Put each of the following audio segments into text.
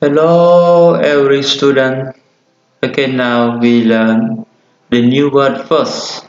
Hello, every student. Okay, now we learn the new word first.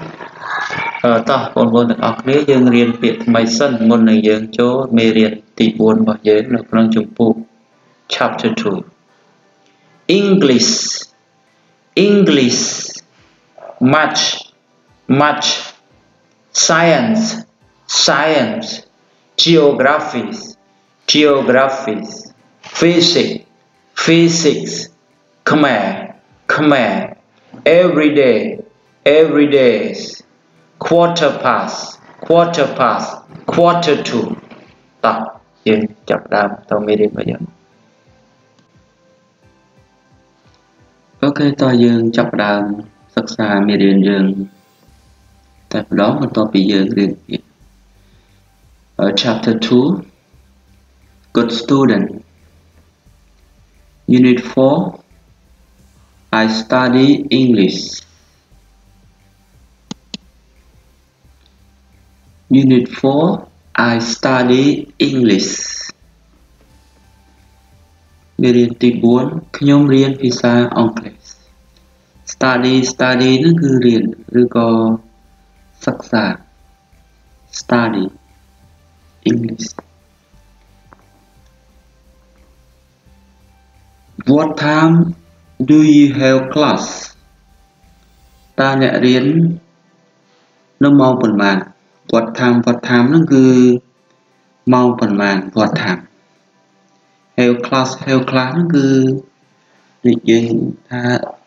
Conទាំងអស់គ្នាយើងរៀនពាក្យថ្មីសិនមុននឹងយើងចូលមេរៀនទី4របស់យើងនៅក្នុងជំពូក Chapter 2 English English Much Much Science Science Geography Geography Physics Physics Khmer Khmer Everyday Everydays Quarter past Quarter to តោះយើងចាប់ដើមតមេរៀនរបស់យើងអូខេតោះយើងចាប់ដើមសិក្សាមេរៀនយើងតែម្ដងបន្ទាប់ពីយើងរៀនពាក្យ Chapter 2 Good student Unit 4 I study English Unit 4 I study English មេរៀនទី4ខ្ញុំរៀនភាសាអង់គ្លេស Study ហ្នឹងគឺរៀនឬក៏សិក្សា Study English What time do you have class តើអ្នករៀននៅម៉ោងប៉ុន្មានWhat time ហ្នឹងគឺម៉ោងប៉ុន្មាន What time Have class ហ្នឹងគឺនិយាយថា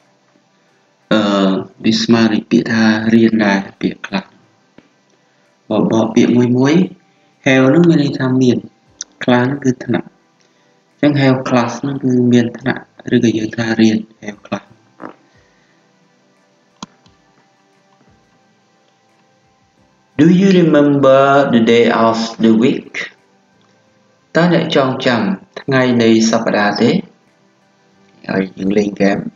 វាស្មើនឹងពាក្យថារៀនដែរពាក្យ class បបពាក្យមួយ Have ហ្នឹងមានន័យថាមាន class ហ្នឹងគឺថ្នាក់អញ្ចឹង Have class ហ្នឹងគឺមានថ្នាក់ឬក៏យើងថារៀន Have class Do you remember the day of the week តើអ្នកចងចាំថ្ងៃនៃសប្តាហ៍ទេហើយយើងលេងហ្គេម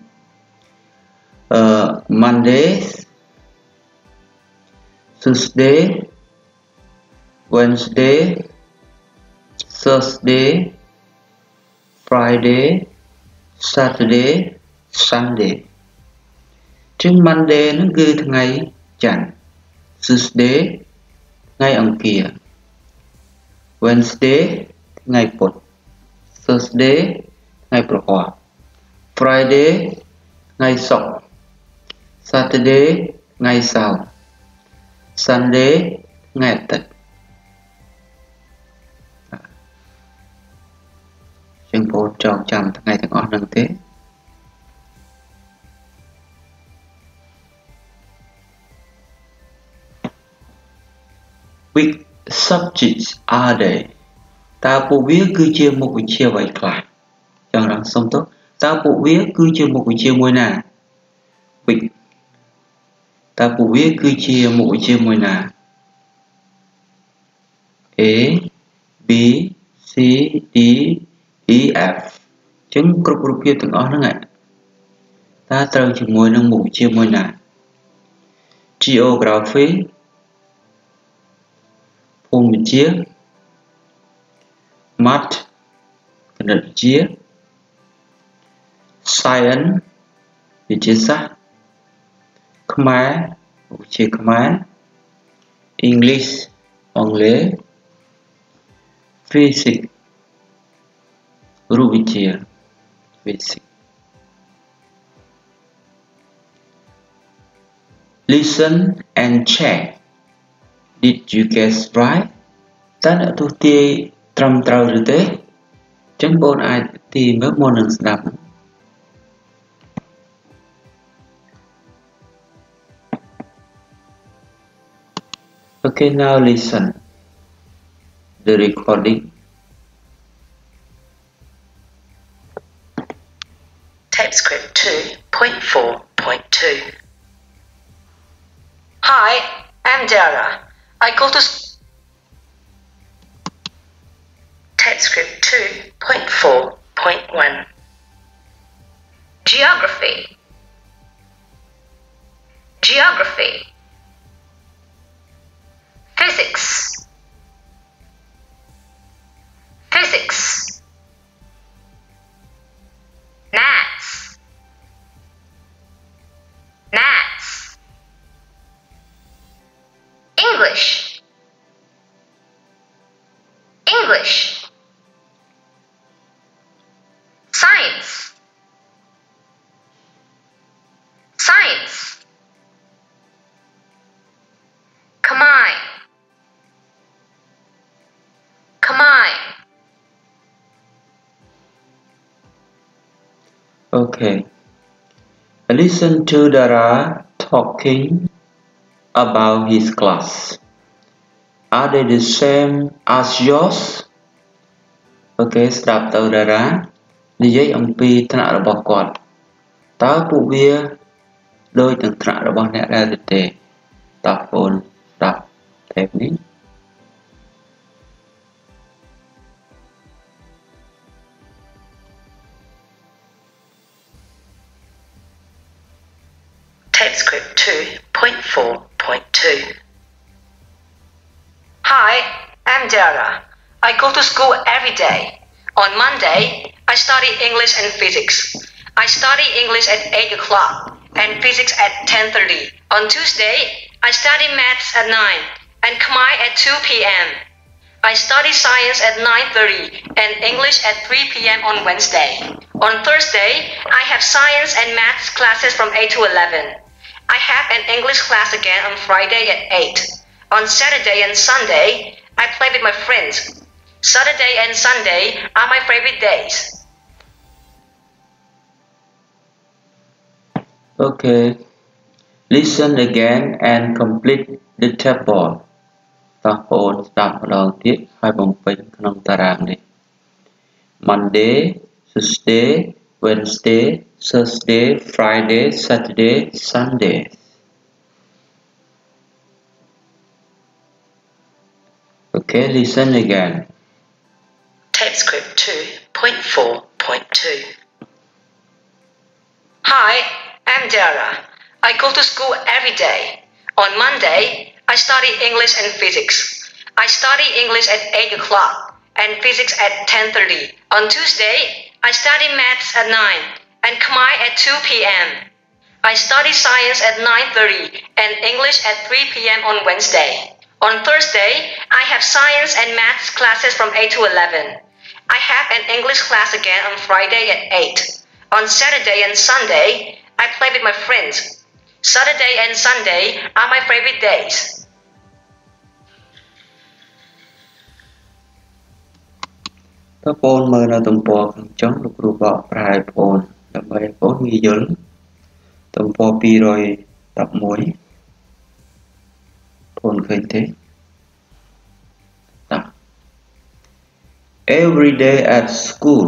Monday Tuesday Wednesday Thursday Friday Saturday Sunday ចឹង Monday ហ្នឹងគឺថ្ងៃច័ន្ទTuesday ថ្ងៃអង្គារ Wednesday ថ្ងៃពុធ Thursday ថ្ងៃប្រហ័ស Friday ថ្ងៃសុក្រ Saturday ថ្ងៃសៅរ៍ Sunday ថ្ងៃអាទិត្យចឹងបងចងចាំថ្ងៃទាំងអស់ហ្នឹងទេWhich subjects are they តើពួកវាគឺជាមុខវិជ្ជាអ្វីខ្លះចង់rằngសុំទោសតើពួកវាគឺជាមុខវិជ្ជាមួយណា Which តើពួកវាគឺជាមុខវិជ្ជាមួយណា A B C D E F ចឹងគ្រប់រូបភាពទាំងអស់ហ្នឹងតើត្រូវជាមួយនឹងមុខវិជ្ជាមួយណា Geographyភូមិវិទ្យា Math គណិតវិទ្យា Science វិទ្យាសាស្ត្រខ្មែរវិទ្យាខ្មែរ English អង់គ្លេស Physics រូបវិទ្យា Physics Listen and check Did you guess right តើអ្នកទស្សន៍ទាយត្រឹមត្រូវឬទេចឹងបងអាចទាយមើលមុននឹងស្ដាប់ Okay, now listen the recording Tape script 2.4.2 Hi, I'm Dara. I go to Tape script 2.4.1 Geography Geography Physics Physics English. English. Science. Science. Khmer. Khmer. Okay. Listen to Dara talking about his class. Are they the same as yours? Okay, ស្ដាប់ទៅតារានិយាយអំពីថ្នាក់របស់គាត់តើពួកវាដូចនឹងថ្នាក់របស់អ្នកដែរឬទេតើបងប្អូនស្ដាប់ទេពនេះ TypeScript 2.4.2. Hi, I'm Dara. I go to school every day. On Monday, I study English and physics. I study English at 8 o'clock and physics at 10:30. On Tuesday, I study maths at 9 and Khmer at 2 p.m. I study science at 9:30 and English at 3 p.m. on Wednesday. On Thursday, I have science and maths classes from 8 to 11. I have an English class again on Friday at 8. On Saturday and Sunday, I play with my friends. Saturday and Sunday are my favorite days. Okay. Listen again and complete the table. តើបងប្អូនស្ដាប់ម្ដងទៀតហើយបំពេញក្នុងតារាងនេះ Monday, Tuesday, Wednesday, Thursday, Friday, Saturday, Sunday. Okay, listen again. TypeScript 2.4.2. Hi, I'm Dara. I go to school every day. On Monday, I study English and physics. I study English at 8 o'clock and physics at 10:30. On Tuesday, I study maths at 9 and Khmer at 2 p.m. I study science at 9:30 and English at 3 p.m. on Wednesday. On Thursday, I have science and maths classes from 8 to 11. I have an English class again on Friday at 8. On Saturday and Sunday, I play with my friends. Saturday and Sunday are my favorite days. តើបងប្អូនមើលនៅទំព័រខាងចុងលោកគ្រូបកប្រែបងប្អូនដើម្បីបងប្អូនងាយយល់ទំព័រ211បងប្អូនឃើញទេ Every day at school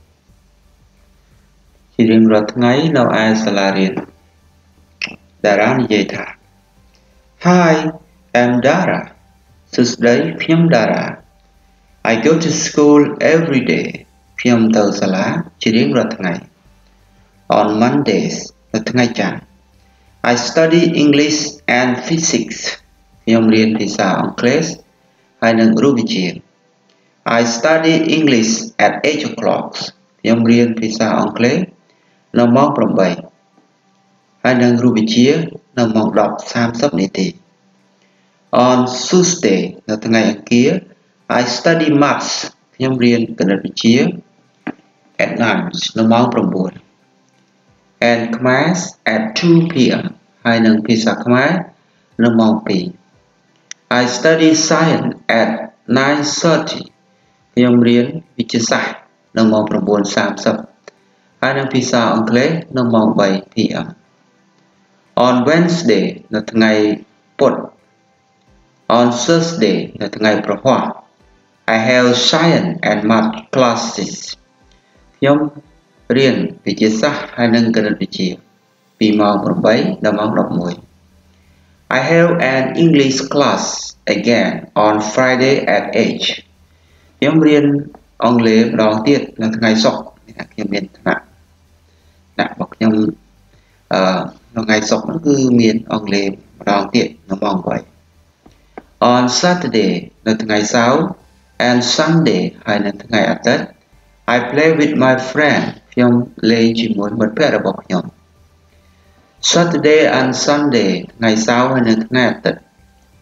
ជារៀងរាល់ថ្ងៃនៅឯសាលារៀនតារានិយាយថា Hi, I'm Dara. សួស្តីខ្ញុំ Dara. I go to school every day. ខ្ញុំទៅសាលាជារៀងរាល់ថ្ងៃ On Mondays នៅថ្ងៃច័ន្ទ I study English and physics. ខ្ញុំរៀនភាសាអង់គ្លេសហើយនិងរូបវិទ្យា I study English at 8 o'clock. ខ្ញុំរៀនភាសាអង់គ្លេសនៅម៉ោង 8 ហើយនិងរូបវិទ្យានៅម៉ោង 10:30 នាទី On Tuesday នៅថ្ងៃអង្គារ I study maths ខ្ញុំរៀនគណិតវិទ្យា at 9 នៅម៉ោង 9 and Khmer at 2 p.m. ហើយនិងភាសាខ្មែរនៅម៉ោង 2 I study science at 9:30 ខ្ញុំរៀនវិទ្យាសាស្ត្រនៅម៉ោង 9:30 ហើយនិងភាសាអង់គ្លេសនៅម៉ោង 3 p.m. On Wednesday នៅថ្ងៃពុធ On Thursday នៅថ្ងៃប្រហ័ស I have science and math classes ខ្ញុំរៀនវិទ្យាសាស្ត្រហើយនិងគណិតវិទ្យាពីម៉ោង 8 ដល់ម៉ោង 11 I have an English class again on Friday at 8 ខ្ញុំរៀនអង់គ្លេសម្ដងទៀតនៅថ្ងៃសុក្រខ្ញុំមានថ្នាក់របស់ខ្ញុំនៅថ្ងៃសុក្រនោះគឺមានអង់គ្លេសម្ដងទៀតនៅម៉ោង 8 On Saturday នៅថ្ងៃសៅរ៍ and Sunday ហើយនៅថ្ងៃអាទិត្យ I play with my friend ខ្ញុំលេងជាមួយមិត្តភក្តិរបស់ខ្ញុំ Saturday and Sunday ថ្ងៃសៅរ៍ហើយនៅថ្ងៃអាទិត្យ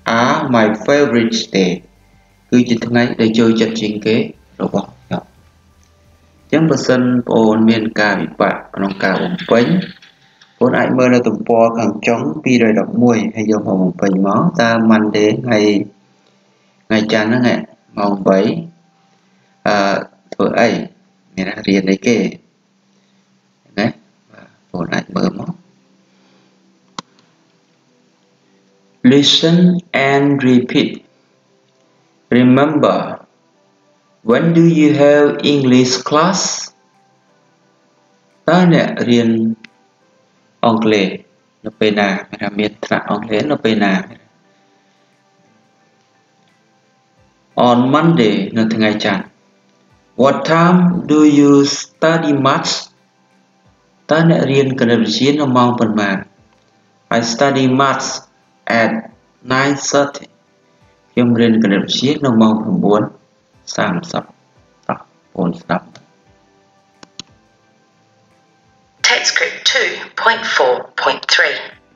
are my favorite day គឺជាថ្ងៃដែលចូលចិត្តជាងគេរបស់ខ្ញុំចឹងបើសិនបងអូនមានការវិបាកក្នុងការបំពេញបងអាចមើលនៅទំព័រខាងចុង211ហើយយកមកបំពេញមកតើ Monday ថ្ងៃច័ន្ទហ្នឹងម៉ោង8ធ្វើអីមានរៀនអីគេណាបងអាចមើលមក Listen and repeat Remember when do you have English class តើអ្នករៀនអង់គ្លេសនៅពេលណាមានថ្នាក់អង់គ្លេសនៅពេលណា On Monday នៅថ្ងៃច័ន្ទ What time do you study maths តើអ្នករៀនគណិតវិទ្យានៅម៉ោងប៉ុន្មាន I study maths at 9:30 ខ្ញុំរៀនគណិតវិទ្យានៅម៉ោង 9:30 បងស្ដាប់ TextScript 2.4.3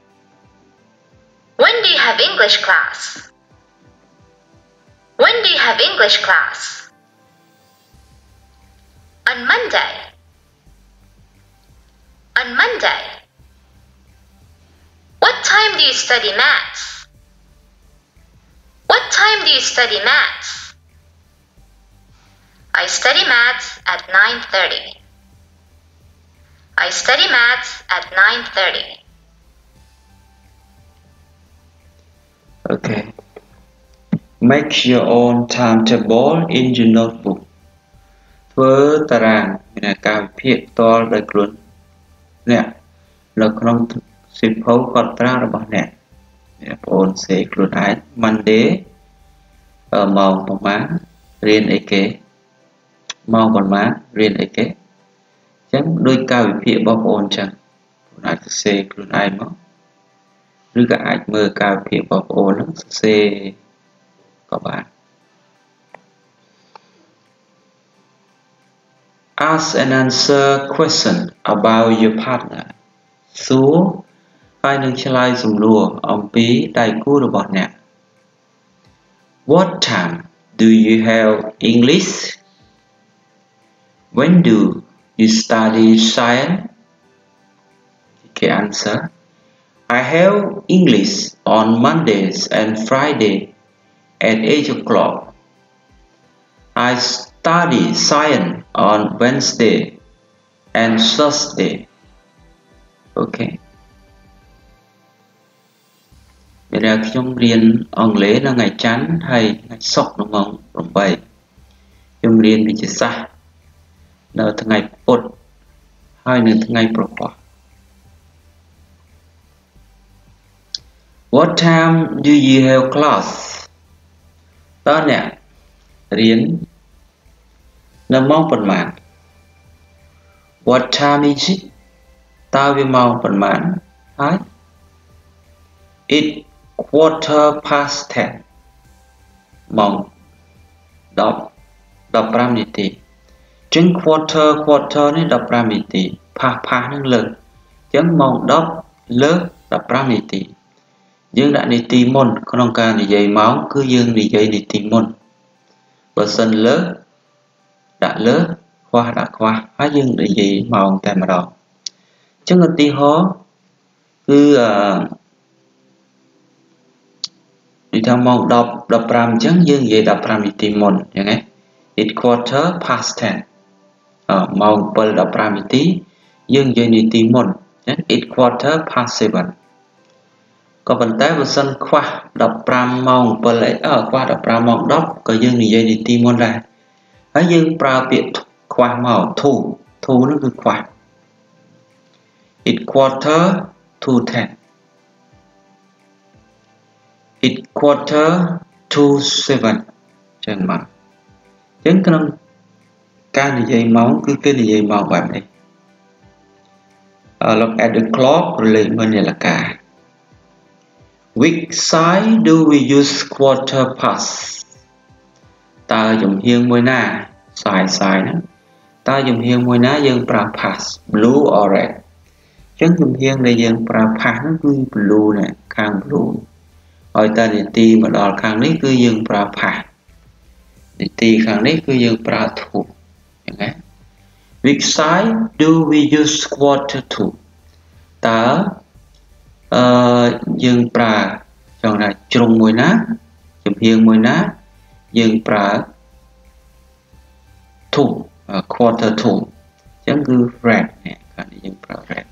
When do you have English class? When do you have English class? On Monday. On Monday. What time do you study maths? What time do you study maths? I study maths at 9:30. I study maths at 9:30. Okay. Make your own timetable in your notebook. ធ្វើតារាងមានការវិភាគផ្ទាល់ដោយខ្លួនអ្នកនៅក្នុងសៀវភៅកត់ត្រារបស់អ្នកបងប្អូនសេខ្លួនឯង Monday ម៉ោងប្រមាណរៀនអីគេម៉ោងប្រមាណរៀនអីគេអញ្ចឹងដោយការវិភាគរបស់បងប្អូនអញ្ចឹងបងអាចសរសេរខ្លួនឯងមកឬក៏អាចមើលការវិភាគរបស់បងប្អូនហ្នឹងសរសេរក៏បាន Ask and answer question about your partner សួរហើយនឹងឆ្លើយសំណួរអំពីដៃគូរបស់អ្នក What time do you have English? When do you study science? Okay, answer. I have English on Mondays and Friday at 8 o'clock. I study science on Wednesday and Thursday. Okay. ពេលខ្ញុំរៀនអង់គ្លេសនៅថ្ងៃច័ន្ទហើយថ្ងៃសុក្រនៅម៉ោង 8ខ្ញុំរៀនវិទ្យាសាស្ត្រនៅថ្ងៃពុធហើយនៅថ្ងៃប្រហ័ស What time do you have class តើអ្នករៀននៅម៉ោងប៉ុន្មាន What time is it តើវាម៉ោងប៉ុន្មានហើយ It quarter past 10ម៉ោង15នាទីចឹង quarter នេះ15នាទី past នឹងលើកចឹងម៉ោង10លើក15នាទីយើងដាក់នាទីមុនក្នុងការនិយាយម៉ោងគឺយើងនិយាយនាទីមុនបើសិនលើកដាក់លើកខ្វះដាក់ខ្វះហើយយើងនិយាយម៉ោងតែម្ដងចឹងឧទាហរណ៍គឺនិយាយថាម៉ោង10 15អញ្ចឹងយើងនិយាយ15នាទីមុនអញ្ចឹងណា It quarter past 10ម៉ោង7 15នាទីយើងនិយាយនាទីមុនអញ្ចឹង It quarter past 7ក៏ប៉ុន្តែបើសិនខ្វះ15ម៉ោង7អីខ្វះ15ម៉ោង10ក៏យើងនិយាយនាទីមុនដែរហើយយើងប្រើពាក្យខ្វះមក to នោះគឺខ្វះ It quarter to 10 It quarter to 7ចឹងមកចឹងក្នុងការនិយាយម៉ោងគឺគេនិយាយម៉ោងបែបនេះ Look at the clock រលេខមើលនាឡិកា Which side do we use quarter past តើជំហានមួយណាside ហ្នឹងតើជំហានមួយណាយើងប្រើ past blue or red ចឹងជំហានដែលយើងប្រើ past ហ្នឹងគឺ blue ណាខាង blue hỏi ta đi ti mà đòi khang ní cứ dương pra phá đi ti khang ní cứ dương pra thủ which side do we use quarter to ta dương pra chọn là trùng mùi ná chụp hiền mùi ná dương pra thủ quarter to chẳng cứ red nè còn dương pra red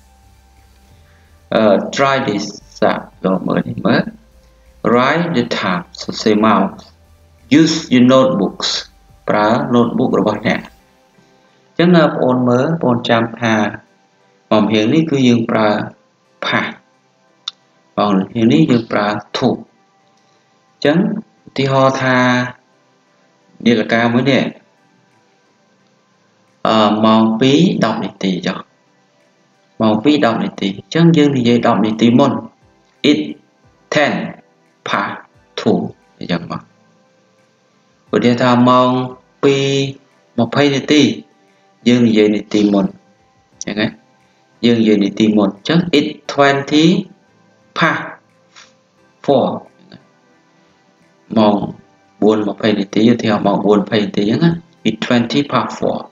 try this rồi mới write the time so same out use your notebooks pra notebook của bạn nè chẳng là ôn mới ôn chăm thà còn hiện ní cứ dương pra phá còn hiện ní dương pra thủ chẳng thì họ thà đi là cao mới nè mong phí đọc này tỷ cho mong phí đọc này tỷ chẳng dương thì dây đọc này tỷ môn it ten phá thủ để chẳng mà bởi vì thà mong phí một phây này tỷ dương thì dây này tỷ môn chẳng ấy dương dây này tỷ môn chẳng it 20 phá 4 mong buồn một phây này tỷ theo mong buồn phây tỷ chẳng á it 20 phá 4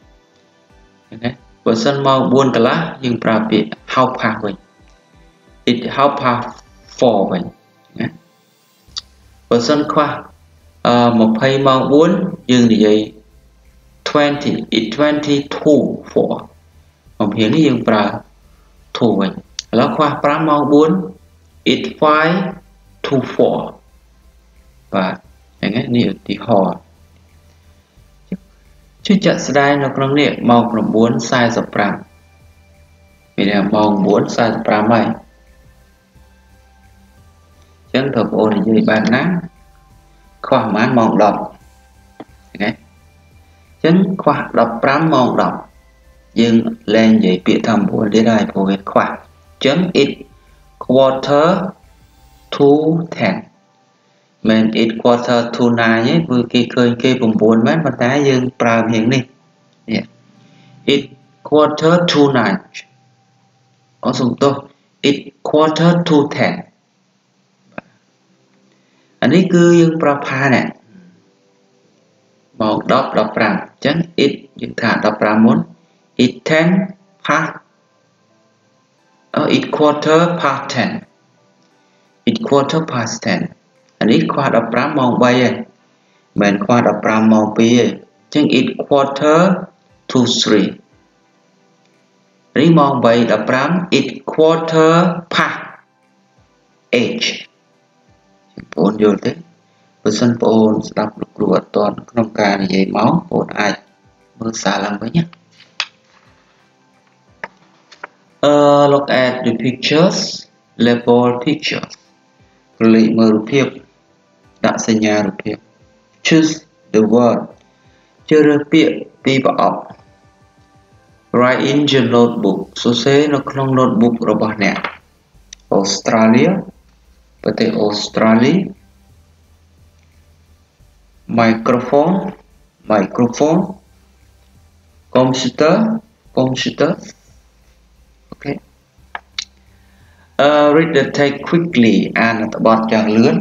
bữa sân mong buồn cả lá nhưng pra bị hao phá vậy it hao phá 4 vậy bữa sân khoa một phây mong buồn nhưng thì dây 20 it 22 4 còn hiện cái dương pra thủ vậy là khoa pra mong buồn it 5 to 4 vàอย่างงี้นี่ที่คอชื่อจัดแสดงในครั้งนี้มองประมวลสายสปรังมีแต่มองม้วนสายสปรังไหมฉันถูกโอนอยู่ในบ้านนั้นข้อมันมองดอกอย่างงี้ฉันข้อดอกปรามองดอกยังแรงใหญ่เปียทำบัวได้พอเวทข้อฉัน it quarter to 10 mình it quarter to 9 nhé vừa kia khơi kia vùng 4 mét mà tá dương prime hiện đi it quarter to 9 có dùng tôi it quarter to 10 anh ấy cứ dương prime nè một đọc đọc prime chẳng it dương thả đọc prime muốn it 10 past it quarter past 10 it quarter past 10 anh ấy khoa đọc pram mong bay mình khoa đọc pram mong pi chẳng it quarter to 3 anh mong bay đọc pram it quarter past 8 bốn vô thế bữa sân bốn đọc được ruột toàn trong ca này dây máu bốn ai mưa xa lắm với nhé look at the pictures level pictures lấy mơ phiệp đã sinh nhà được phiệp choose the word chưa được phiệp đi vào write in your notebook số xe nó trong notebook của bạn nè Australia có thể Australia microphone computer okay. Read the text quickly and about chàng lướn.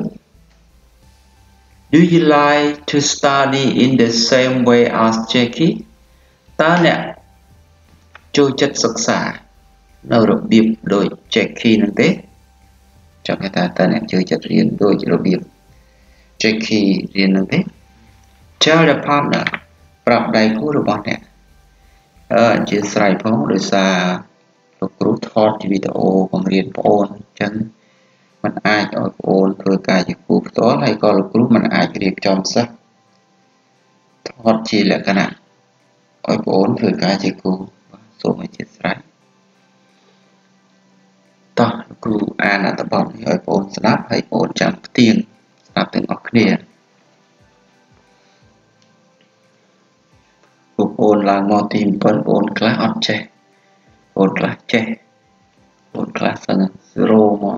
Do you like to study in the same way as Jackie? Ta nè cho chất sắc xả nào được biếp đôi Jackie nâng tế cho người ta nè chơi chất riêng đôi cho biếp Jackie riêng nâng tế. Tell the partnerปรับใดคู่ระบอกเนี่ยจะใส่พ้องโดยสาลูกครูทอดวิดีโอของเรียนโอนฉันมันอาจเอาโอนเพื่อการจะครูตัวอะไรก็ลูกครูมันอาจเรียกจอมซักทอดจีแหละขนาดเอาโอนเพื่อการจะครูส่งให้จิตใส่ต่อลูกครูอ่านตะบอนให้โอนสลับให้โอนจำเตียงสลับถึงออกเนี่ยôn là ngõ tìm con ôn class on che ôn class che ôn class là zero mà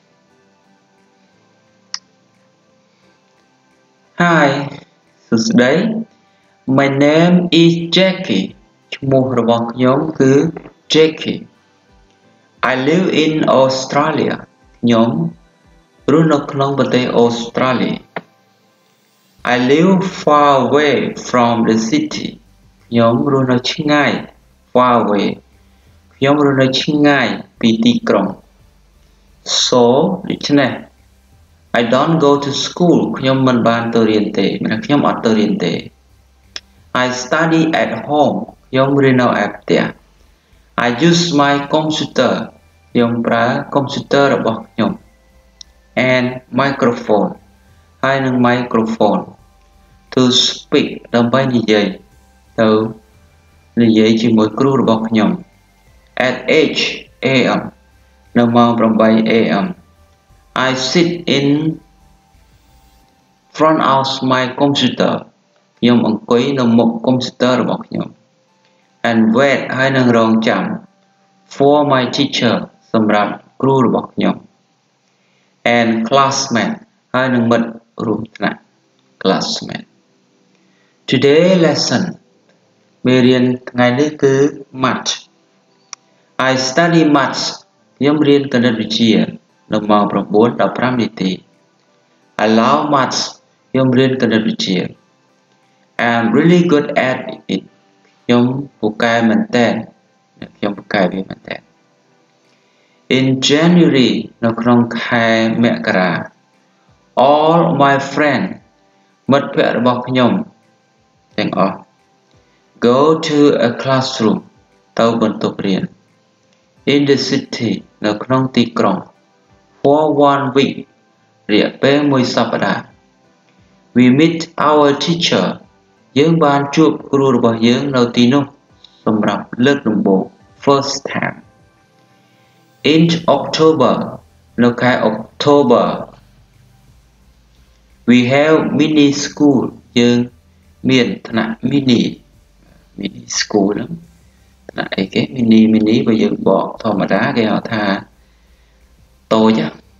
hi so today my name is Jackie mua rồi bọn nhóm cứ Jackie I live in Australia nhóm រស់នៅក្នុងប្រទេសអូស្ត្រាលី I live far away from the city ខ្ញុំរស់នៅឆ្ងាយ far away ខ្ញុំរស់នៅឆ្ងាយពីទីក្រុង so ដូច្នេះ I don't go to school ខ្ញុំមិនបានទៅរៀនទេមានខ្ញុំអត់ទៅរៀនទេ I study at home ខ្ញុំរៀននៅឯផ្ទះ I use my computer ខ្ញុំប្រើ computer របស់ខ្ញុំ and microphone ហើយនឹង microphone to speak ដើម្បីនិយាយទៅនិយាយជាមួយគ្រូរបស់ខ្ញុំ at 8 am នៅម៉ោង8 am I sit in front of my computer ខ្ញុំអង្គុយនៅមុខ computer របស់ខ្ញុំ and wait ហើយនឹងរងចាំ for my teacher សម្រាប់គ្រូរបស់ខ្ញុំ and classmate ហើយនឹងមិត្តរួមថ្នាក់ classmate today lesson មេរៀនថ្ងៃនេះគឺ math I study maths ខ្ញុំរៀនគណិតវិទ្យានៅម៉ោង 9:15 នាទី I love maths ខ្ញុំរៀនគណិតវិទ្យា I'm really good at it ខ្ញុំពូកែមែនតើខ្ញុំពូកែវាមែនតើ In January នៅក្នុងខែមករា all my friends មិត្តភក្តិរបស់ខ្ញុំទាំងអស់ go to a classroom ទៅបន្ទប់រៀន in the city នៅក្នុងទីក្រុង for 1 week រយៈពេលមួយសប្តាហ៍ we meet our teacher យើងបានជួបគ្រូរបស់យើងនៅទីនោះសម្រាប់លើកដំបូង first time in October នៅខែ October we have mini school យើងមានថ្នាក់ mini school ហ្នឹងថ្នាក់អីគេ mini បើយើងបកធម្មតាគេហៅថាតូច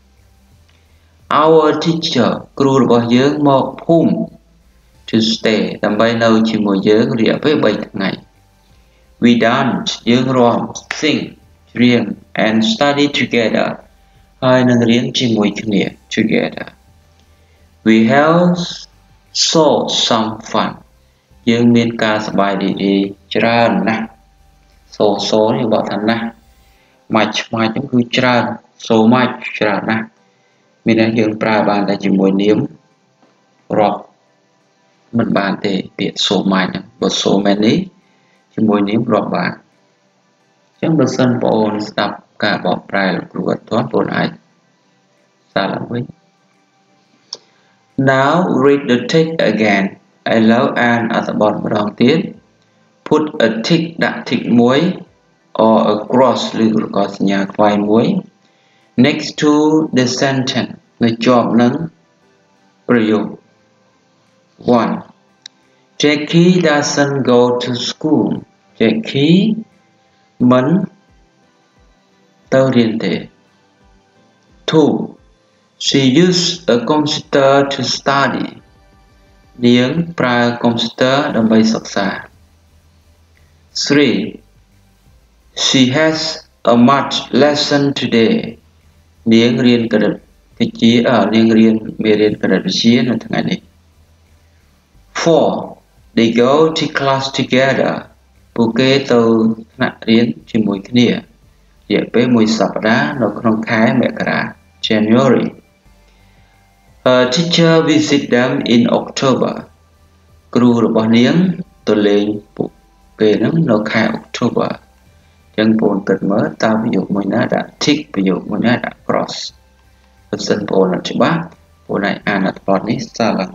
our teacher គ្រូរបស់យើងមកភូមិ to stay ដើម្បីនៅជាមួយយើងរយៈពេល3ថ្ងៃ we dance យើងរាំ sing ច្រៀង and study together ហើយនឹងរៀនជាមួយគ្នា together we have so some fun យើងមានការសប្បាយរីករាយច្រើនណាស់ so នេះបើថាណាស់ much ហ្នឹងគឺច្រើន so much ច្រើនណាស់មានន័យយើងប្រើបានតែជាមួយនាមរាប់មិនបានទេពាក្យ so much ហ្នឹងបើ so many ជាមួយនាមរាប់បានអញ្ចឹងបើសិនបងប្អូនស្ដាប់ការបកប្រែលោកគ្រូអត់ទាន់បងប្អូនអាចសារឡើងវិញ Now read the text again ឥឡូវអានអត្ថបទម្ដងទៀត Put a tick ដាក់ tick មួយ or a cross ឬក៏សញ្ញាខ្វែងមួយ next to the sentence នៅជាប់នឹងប្រយោគ 1 Jackie doesn't go to school Jackie មិនទៅរៀនទេ 2 She used a computer to study នាងប្រើ computer ដើម្បីសិក្សា 3 She has a math lesson today នាងរៀនគណិតវិទ្យានាងរៀនមេរៀនគណិតវិទ្យានៅថ្ងៃនេះ 4 They go to class together ពួកគេទៅថ្នាក់រៀនជាមួយគ្នារយៈពេលមួយសប្តាហ៍នៅក្នុងខែមករា January Her teacher visit them in October គ្រូរបស់នាងទៅលេងពួកគេនឹងនៅខែ October ចឹងបងគិតមើលតើប្រយោគមួយណាដាក់ tick ប្រយោគមួយណាដាក់ cross បើសិនបងអត់ច្បាស់បងអាចអានអត្ថបទនេះសារឡើង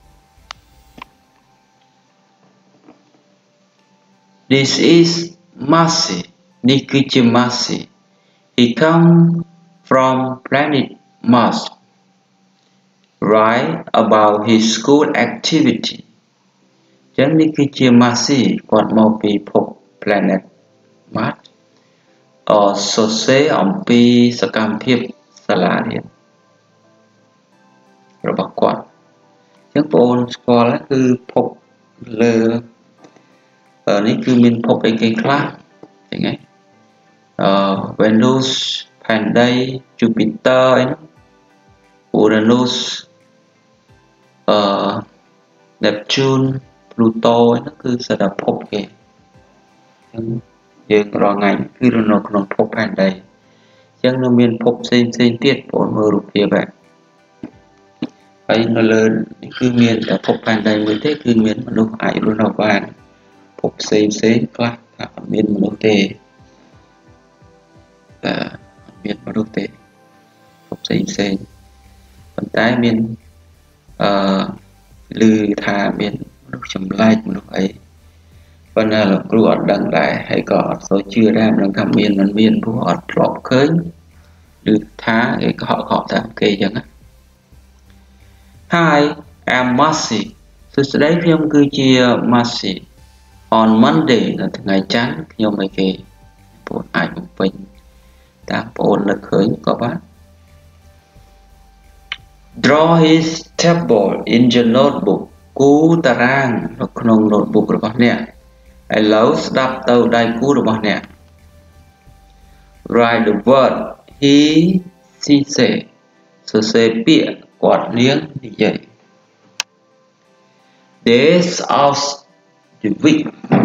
This is Marcy នេះគឺជា Marcy He come from planet Mars Write about his school activity ចឹងនេះគឺជា Marcy គាត់មកពីភព planet Mars សរសេរអំពីសកម្មភាពសាលារៀនរបស់គាត់ចឹងបងប្អូនស្គាល់គឺភពលើនេះគឺមានភពអីគេខ្លះចឹងហ៎Venus ផែនដី Jupiter អីហ្នឹង Uranus Neptune Pluto nó cứ sẽ đập phốt kì dương rồi ngày cứ nó còn phốt hàng đây chẳng nó miền phốt xin tiết bốn mơ rụt phía bạn ấy nó lớn cứ miền cả phốt hàng đây mới thế cứ miền mà lúc ai luôn nào bạn phốt xin các miền mà lúc tề miền mà lúc tề phốt xin còn tái miền lư thà miền lúc chấm like lúc ấyวันนั้นเรากลัวดังได้ให้ก่อนโซเชื่อได้มันทำเมียนมันเมียนผู้อดหลอกเคยหรือท้าไอ้เขาตามเกย์อย่างนั้น Hi I'm Marcy สุดท้ายพี่ยมคือเชียร์ Marcy on Monday là ngày chánพี่ยมไม่เกย์ปวดอายผมเป็นตามปวดละเคยก็บ้าง Draw his table in your notebook กูตารางเราขนมโน้ตบุ๊กหรือเปล่าเนี่ยไอ้เราสดับเตาได้กูหรือเปล่าเนี่ย Write the word he she say สุเสเปียกวาดเลี้ยงนี่ใหญ่ Days of the week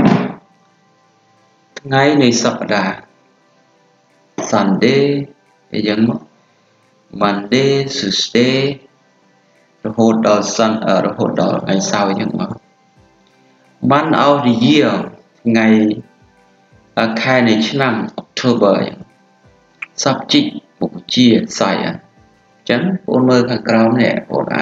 ไงในสัปดาห์ Sunday ไอ้ยังมั้ง Monday Tuesday ระหดดอระหดดอไงเศร้ายังมั้งMonth of the year ไงแค่ในช่วง October subject บุกเจียใส่ฉันโอนมือข้างกลางเนี่ยโอนไอ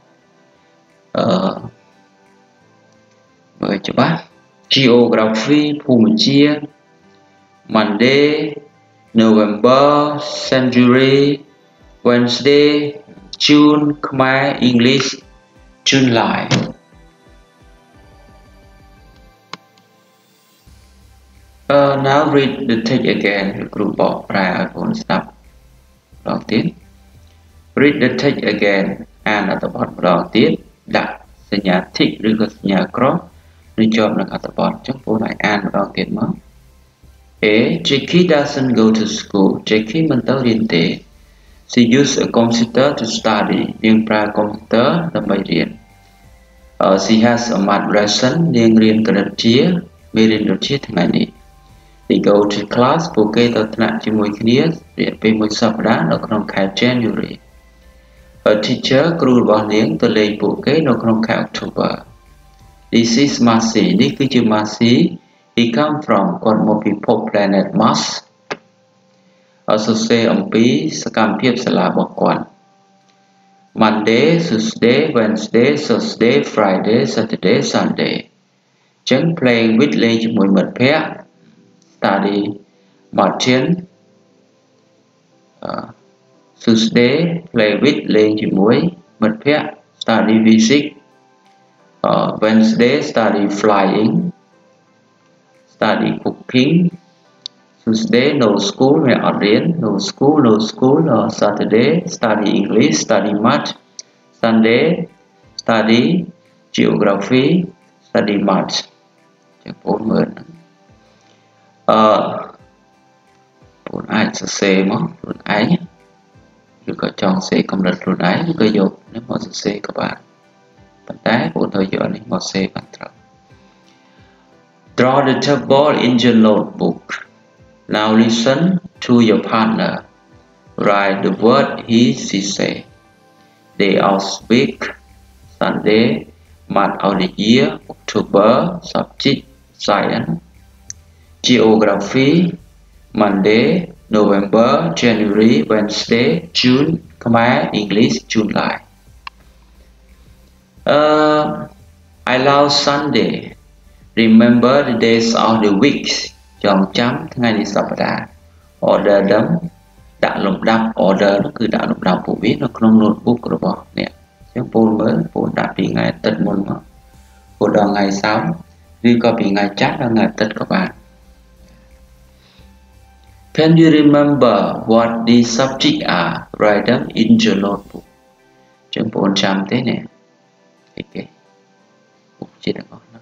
มือจะบ้า geography ภูมิเจีย Monday November Century Wednesday June Khmer English July Now read the text again ครูบอกแปลให้คนทราบลองติด Read the text again อ่านอัตบทลองติดดักสัญญาทิหรือสัญญากรอหรือจอบในอัตบทจังผู้ไหนอ่านลองติดมั้ง A Jackie doesn't go to school Jackie มันต้องเรียนเตะ She uses a computer to study เรียนปลาคอมพิวเตอร์ทำไมเรียนShe has a math lesson เรียนกระดาษเชียไม่เรียนกระดาษเชียทั้งนี้They go to class ពួកគេទៅថ្នាក់ជាមួយគ្នារយៈពេលមួយសប្តាហ៍នៅក្នុងខែ January A teacher គ្រូរបស់នាងទៅលេងពួកគេនៅក្នុងខែ October This is Marcy នេះគឺជា Marcy He come from គាត់មកពីភព planet Mars សរសេរអំពីសកម្មភាពសាលារបស់គាត់ Monday Tuesday Wednesday Thursday Friday Saturday Sunday ចឹង playing with លេងជាមួយមិត្តភ័ក្តិStudy Martin Tuesday play with លេងជាមួយមិត្តភ័ក្តិ Study Physics Wednesday study flying Study cooking Tuesday no school អ្នកអត់រៀន no school Saturday study English study math Sunday study geography study math ចឹងបងមើលខ្លួនឯងសរសេរមកខ្លួនឯងឬក៏ចង់សេកម្រិតខ្លួនឯងឬក៏យកនេះមកសរសេរក៏បានប៉ុន្តែបងត្រូវយកនេះមកសេបានត្រូវ Draw the table in your notebook Now listen to your partner Write the word he she say Day of week Sunday Month of the year October Subject Science Geography Monday November January Wednesday June Khmer English July I love Sunday Remember the days of the week ចងចាំថ្ងៃនៃសប្តាហ៍ Order them ដាក់លំដាប់ Order នោះគឺដាក់លំដាប់ពួកវានៅក្នុង notebook របស់អ្នកអញ្ចឹងពលមើលពលដាក់ពីថ្ងៃអាទិត្យមុនមកពលដល់ថ្ងៃសៅរ៍ឬក៏ពីថ្ងៃច័ន្ទដល់ថ្ងៃអាទិត្យក៏បានCan you remember what these subjects are? Write them in your notebook. ចឹងបងចាំទេនេះគេពុកជាទាំងអស់ហ្នឹង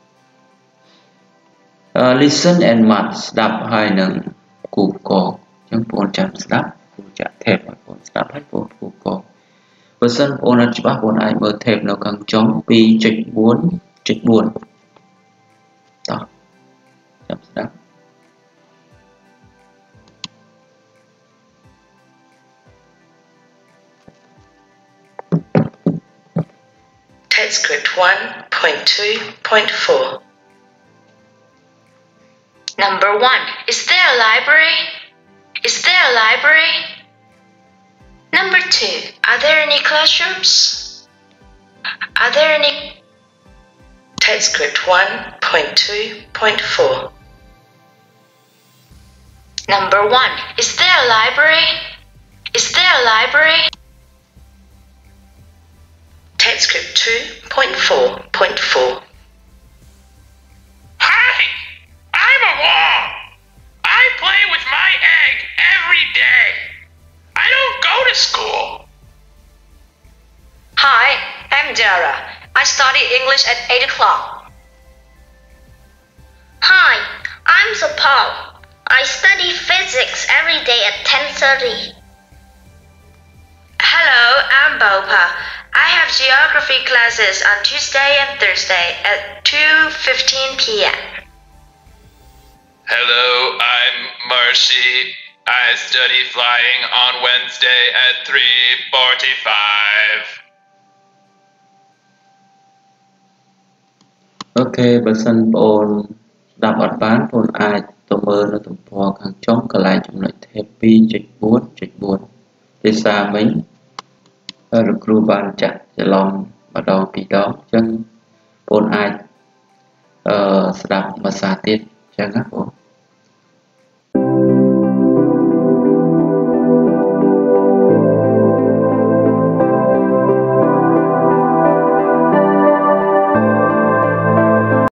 Listen and mark ស្ដាប់ហើយនឹងគូកចឹងបងចាំស្ដាប់គូចាក់ថេបឲ្យបងស្ដាប់ហើយបងគូក Person ownerច្បាស់បងអាចមើល tab នៅខាងចុង 2.4.4 តោះចាំស្ដាប់ TypeScript 1.2.4. Number 1. Is there a library? Is there a library? Number 2. Are there any classrooms? Are there any... TypeScript 1.2.4. Number 1. Is there a library? Is there a library? TypeScript 2.4.4. Hi! I'm a wall! I play with my egg every day. I don't go to school. Hi, I'm Dara. I study English at 8 o'clock. Hi, I'm Sapal. I study physics every day at 10:30. Hello, I'm Bopa. I have geography classes on Tuesday and Thursday at 2:15 p.m. Hello, I'm Marcy. I study flying on Wednesday at 3:45. អូខេបើសិនបងស្ដាប់អត់បានបងអាចទៅមើលនៅទំព័រខាងចុងកន្លែងចំណុច tab 2.4.4 ភាសាមិញលោកគ្រូបានចាក់ច្រឡំម្ដងពីរដងអញ្ចឹងបងអាចស្ដាប់ភាសាទៀតអញ្ចឹងណាបង